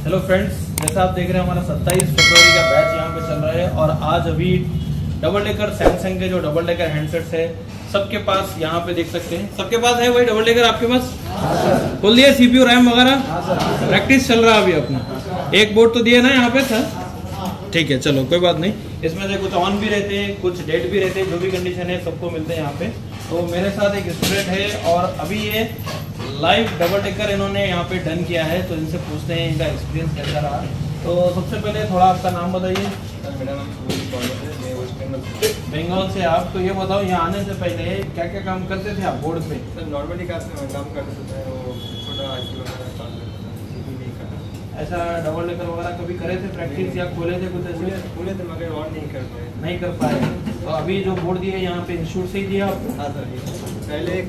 Hello friends, जैसा आप देख रहे हैं हमारा 27 फरवरी का बैच यहाँ पे चल रहा है और आज अभी डबल डेकर सैमसंग के जो डबल डेकर हैंडसेट्स है सबके पास यहाँ पे देख सकते हैं। सबके पास है वही डबल डेकर आपके पास? खोल दिए CPU रैम वगैरह? प्रैक्टिस चल रहा है अभी अपना। एक बोर्ड तो दिए ना यहाँ पे सर? ठीक है, चलो कोई बात नहीं। इसमें से कुछ ऑन भी रहते हैं, कुछ डेड भी रहते हैं, जो भी कंडीशन है सबको मिलते हैं यहाँ पे। तो मेरे साथ एक स्टूडेंट है और अभी ये लाइव डबल डेकर इन्होंने यहाँ पे डन किया है, तो इनसे पूछते हैं इनका एक्सपीरियंस कैसा रहा। तो सबसे पहले थोड़ा आपका नाम बताइए। मेरा नाम है वेस्ट बंगाल। बंगाल से आप, तो ये बताओ यहाँ आने से पहले क्या क्या काम करते थे आप बोर्ड पे? सर नॉर्मली काम करते थे, वो छोटा आईसी वगैरह काम करता था, सीपी नहीं करता। ऐसा डबल डेकर वगैरह कभी करे थे प्रैक्टिस या खोले थे कुछ ऐसे? खोले थे मगर ऑन नहीं कर पाए। नहीं कर पाए। तो अभी जो बोर्ड दिए यहाँ पे इंस्टीट्यूट से ही दिया आपको? हाँ सर, पहले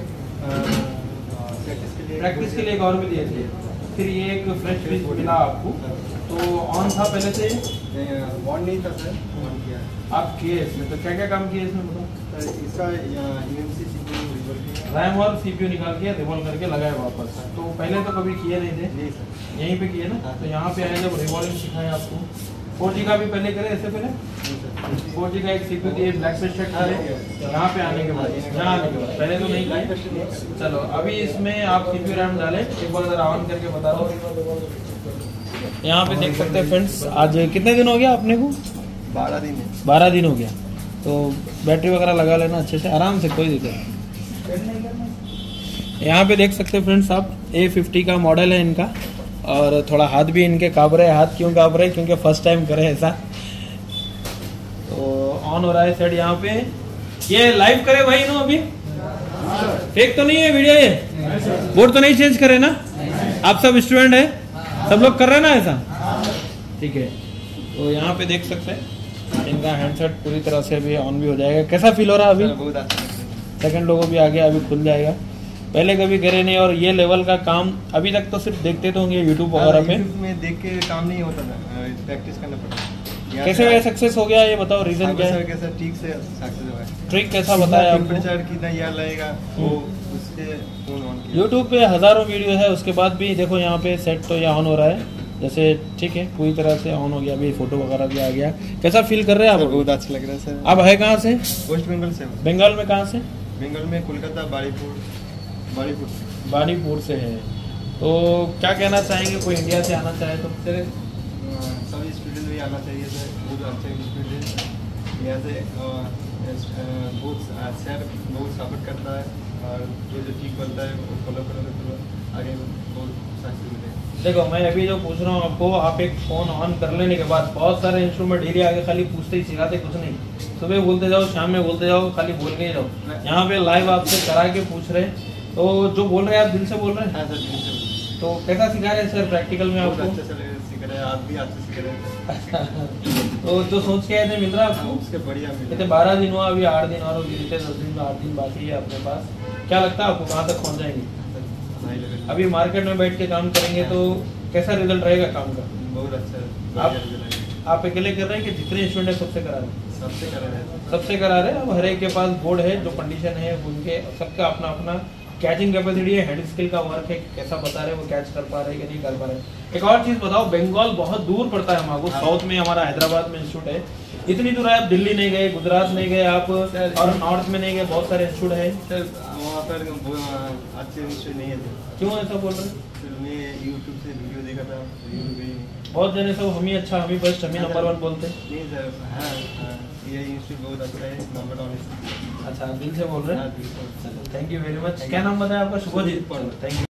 प्रैक्टिस के लिए एक और भी दिए थे, फिर ये एक फ्रेश पीस मिला आपको। तो ऑन था पहले से? ऑन नहीं था सर, ऑन किया आप किए इसमें, तो क्या क्या काम किए इसमें बताओ? सर। इसका यूएमसी सीपीयू रिवॉल्व किया, रैम और CPU निकाल के रिवॉल्व करके लगाए वापस। तो पहले तो कभी किए नहीं थे? नहीं सर। यहीं पे किए ना? तो यहाँ पे आए जब रिवॉल्विंग सिखाया आपको। 4G का भी पहले करे इससे पहले? 4G का एक CPU दिए, ब्लैक पे सेट किए यहाँ पे आने के बाद, यहाँ आने के बाद, पहले तो नहीं किए। चलो अभी इसमें आप CPU रैम डालें, एक बार जरा ऑन करके बता दो। यहाँ पे देख सकते हैं फ्रेंड्स, आज कितने दिन हो गया अपने को? 12 दिन है। 12 दिन हो गया। तो बैटरी वगैरह लगा लेना अच्छे से, आराम से, कोई दिक्कत नहीं। यहाँ पे देख सकते हैं फ्रेंड्स आप, A50 का मॉडल है इनका और थोड़ा हाथ भी इनके काँप रहे हैं। हाथ क्यों काँप रहे हैं? क्योंकि फर्स्ट टाइम करे ऐसा। तो ऑन हो रहा है सेट यहाँ पे। ये लाइव करे भाई नो अभी? फेक तो नहीं है वीडियो? ये बोर्ड तो नहीं चेंज करे ना? आप सब स्टूडेंट है, सब लोग कर रहे हैं ना ऐसा? ठीक है। तो यहाँ पे देख सकते हैं इनका हैंडसेट पूरी तरह से अभी ऑन भी हो जाएगा। कैसा फील हो रहा है अभी? बहुत अच्छा लग रहा है। सेकंड लोगो भी आ गया, अभी खुल जाएगा। पहले कभी करे नहीं और ये लेवल का काम अभी तक तो सिर्फ देखते तो होंगे यूट्यूब वगैरह पे। YouTube में देख के काम नहीं होता था, प्रैक्टिस करना पड़ता। कैसे सक्सेस हो गया ये बताओ, रीजन क्या है? कैसा ठीक से सक्सेस हुआ है। ट्रिक कैसा बताया आपको? टेम्परेचर कितना याद लगेगा वो उसके फोन ऑन किया। यूट्यूब पे हजारों वीडियो है, उसके बाद भी देखो यहाँ पे सेट तो यहाँ ऑन हो रहा है जैसे। ठीक है, पूरी तरह से ऑन हो गया, अभी फोटो वगैरह भी आ गया। कैसा फील कर रहे हैं आप? बहुत अच्छा लग रहा है सर। आप है कहाँ से? वेस्ट बंगाल से। बंगाल में कहाँ से? बंगाल में कोलकाता, बारीपुर से है। तो क्या कहना चाहेंगे, कोई इंडिया से आना चाहे तो? सभी स्टूडेंट भी आना चाहिए सर, बहुत अच्छे स्टूडेंट यहाँ से। बहुत सर बहुत सपोर्ट करता है और जो ठीक बनता है वो फॉलो करोगे तो आगे बहुत सक्सेस मिलेगा। देखो मैं अभी जो पूछ रहा हूँ आपको, आप एक फोन ऑन कर लेने के बाद बहुत सारे इंस्ट्रूमेंट डेली आगे खाली पूछते ही सिखाते कुछ नहीं। सुबह बोलते जाओ, शाम में बोलते जाओ, खाली बोल के ही जाओ। यहाँ पे लाइव आपसे करा के पूछ रहे, तो जो बोल रहे हैं आप दिल से बोल रहे हैं? हाँ सर, दिल से। तो कैसा सिखा रहे हैं सर प्रैक्टिकल में आपको? अच्छे से सीख रहे हैं, आप भी अच्छे सीख रहे हैं। तो जो सोच के आए थे मिल रहा है आपको? उसके बढ़िया मिले। कहते 12 दिन हुआ, अभी 8 दिन और बीते, 10 दिन में 8 दिन बाकी है अपने पास। क्या लगता है आपको कहाँ तक पहुँच जाएंगे? अभी मार्केट में बैठ के काम करेंगे तो कैसा रिजल्ट रहेगा काम का? बहुत अच्छा। आप अकेले कर रहे हैं कि जितने स्टूडेंट है सबसे करा रहे हैं? सबसे करा रहे हैं। सबसे करा रहे हैं। अब हर एक के पास बोर्ड है, जो कंडीशन है उनके सबका अपना अपना कैचिंग कैपेसिटी है, हेड स्किल का वर्क है, कैसा बता रहे हैं वो कैच कर पा रहे हैं कि नहीं कर पा रहे हैं। एक और चीज बताओ, बंगाल बहुत दूर पड़ता है हमको, साउथ में हमारा हैदराबाद में इंस्टीट्यूट है। इतनी दूर आप दिल्ली नहीं गए, गुजरात नहीं गए आप, और नॉर्थ में नहीं गए, बहुत सारे इंस्टीट्यूट है। वहाँ पर अच्छे इंस्टीट्यूट नहीं है। क्यों ऐसा बोल रहे हैं? मैं यूट्यूब से वीडियो देखा था, बहुत जने सब हम ही अच्छा, हम ही बेस्ट, हम ही नंबर 1 बोलते हैं। नहीं सर, हाँ ये इंस्टीट्यूट बहुत अच्छा है, नंबर 1। अच्छा, दिल से बोल रहे हैं? हाँ, थैंक यू वेरी मच। क्या नाम बताया आपका? शुभजीत। Thank you.